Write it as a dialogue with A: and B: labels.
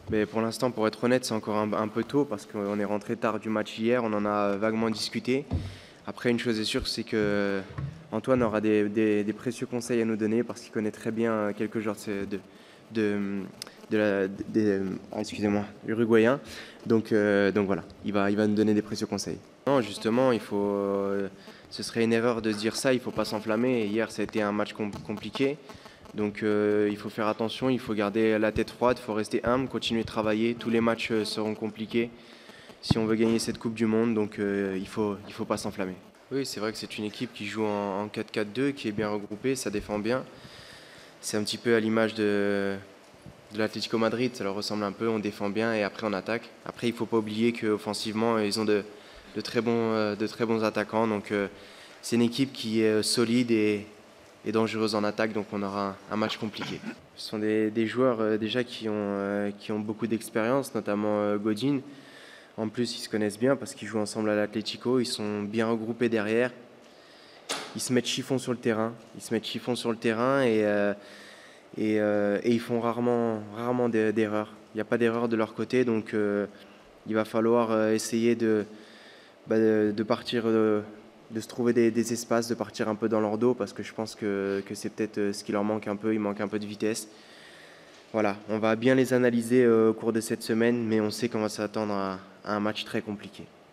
A: Mais pour l'instant, pour être honnête, c'est encore un peu tôt parce qu'on est rentré tard du match hier, on en a vaguement discuté. Après, une chose est sûre, c'est que Antoine aura des précieux conseils à nous donner parce qu'il connaît très bien quelques joueurs de, excusez-moi, uruguayen. Donc voilà, il va nous donner des précieux conseils. Non, justement, ce serait une erreur de se dire ça, il ne faut pas s'enflammer. Hier, ça a été un match compliqué. Donc il faut faire attention, il faut garder la tête froide, il faut rester humble, continuer de travailler. Tous les matchs seront compliqués si on veut gagner cette Coupe du Monde, donc il faut pas s'enflammer. Oui, c'est vrai que c'est une équipe qui joue en 4-4-2, qui est bien regroupée, ça défend bien. C'est un petit peu à l'image de l'Atlético Madrid, ça leur ressemble un peu, on défend bien et après on attaque. Après, il ne faut pas oublier qu'offensivement, ils ont de très bons attaquants, donc c'est une équipe qui est solide et dangereuse en attaque, donc on aura un match compliqué. Ce sont des joueurs déjà qui ont beaucoup d'expérience, notamment Godin. En plus, ils se connaissent bien parce qu'ils jouent ensemble à l'Atlético. Ils sont bien regroupés derrière. Ils se mettent chiffon sur le terrain. Ils se mettent chiffon sur le terrain et ils font rarement d'erreurs. Il n'y a pas d'erreur de leur côté, donc il va falloir essayer de partir, de se trouver des espaces, de partir un peu dans leur dos parce que je pense que c'est peut-être ce qui leur manque un peu. Il manque un peu de vitesse. Voilà, on va bien les analyser au cours de cette semaine, mais on sait qu'on va s'attendre à un match très compliqué.